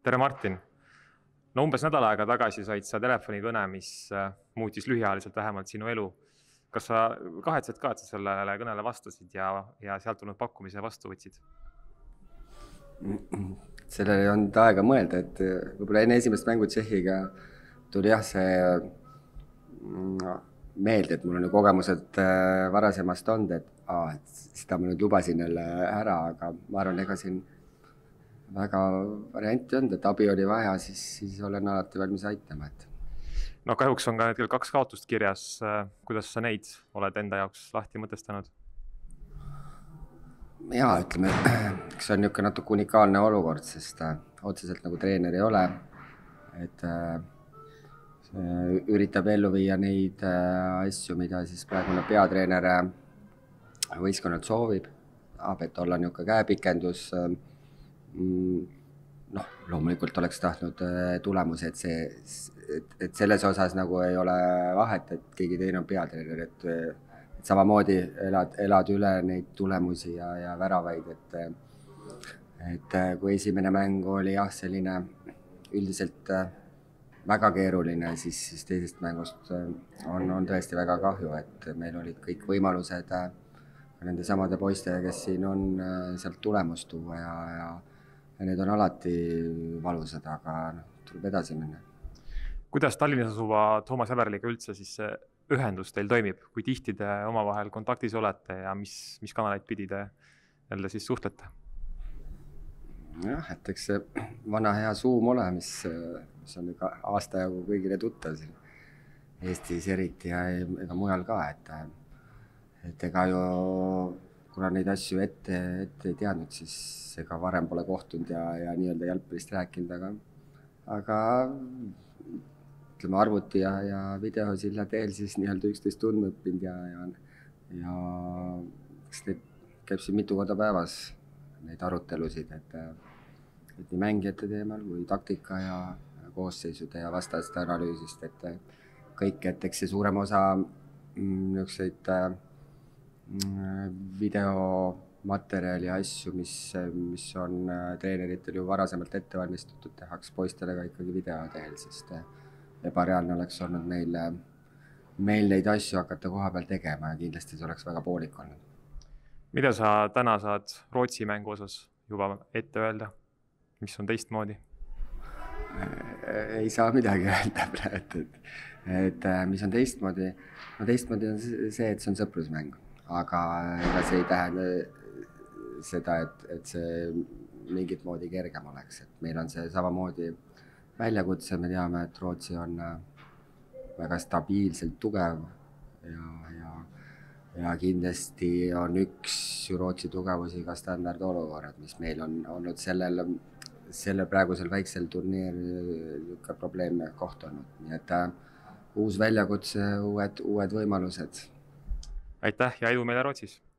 Tere, Martin! No umbes nädal aega tagasi said sa telefonikõne, mis muutis lühiajaliselt vähemalt sinu elu. Kas sa kahetsed ka, et sa sellele kõnele vastasid ja sealt tulnud pakkumise vastu võtsid? Sellele ei olnud aega mõelda, et võib-olla enne esimest mängu Tšehhiga tuli see meelde, et mul on ju kogemused varasemast olnud, et seda ma nüüd lubasin jälle ära, aga ma arvan, ega siin väga varianti olnud, et abi oli vaja, siis olen alati valmis aitama. No kahjuks on ka hetkel 2 kaotust kirjas. Kuidas sa neid oled enda jaoks lahti mõtestanud? Jaa, ütleme, see on niisugune natuke unikaalne olukord, sest otseselt nagu treener ei ole, et üritab ellu viia neid asju, mida siis praegune peatreener võistkonnalt soovib, et olla niisugune käepikendus. Loomulikult oleks tahtnud tulemusi, et selles osas nagu ei ole vahet, et keegi teine on peatreener, et samamoodi elad üle neid tulemusi ja väravaid, et kui esimene mäng oli selline üldiselt väga keeruline, siis teisest mängust on tõesti väga kahju, et meil olid kõik võimalused nende samade poiste, kes siin on, sealt tulemust tuua ja need on alati valusad, aga tuleb edasi minna. Kuidas Tallinnas asuva Toomas Häberliga üldse siis see ühendus teil toimib? Kui tihti te omavahel kontaktis olete ja mis kanaleid pidi te jälle siis suhtlete? Jah, et eks see vana hea Zoom ole, mis on ka aasta jagu kõigile tuttav siin Eestis eriti ja ega mujal ka, et ega ju kuna neid asju ette ei teadnud, siis ega varem pole kohtunud ja nii-öelda jalgpallist rääkinud, aga ütleme arvuti ja videosilla teel siis nii-öelda üksteist tundma õppinud ja eks neid käib siin mitu korda päevas neid arutelusid, et nii mängijate teemal kui taktika ja koosseisude ja vastaste analüüsist, et kõik, et eks see suurem osa niisuguseid videomaterjali asju, mis on treeneritel ju varasemalt ette valmistatud, tehaks poistele ka ikkagi video teel, sest ebareaalne oleks olnud meil neid asju hakata koha peal tegema ja kindlasti see oleks väga poolik olnud. Mida sa täna saad Rootsi mängu osas juba ette öelda? Mis on teistmoodi? Ei saa midagi öelda praegu, et mis on teistmoodi? No teistmoodi on see, et see on sõprusmäng. Aga ega see ei tähenda seda, et see mingit moodi kergem oleks. Et meil on see samamoodi väljakutse, me teame, et Rootsi on väga stabiilselt tugev ja kindlasti on üks Rootsi tugevusi ka standardolukorrad, mis meil on olnud selle praegusel väiksel turniir probleemne koht olnud. Nii et uus väljakutse, uued võimalused. Aitäh ja edu meile Rootsis!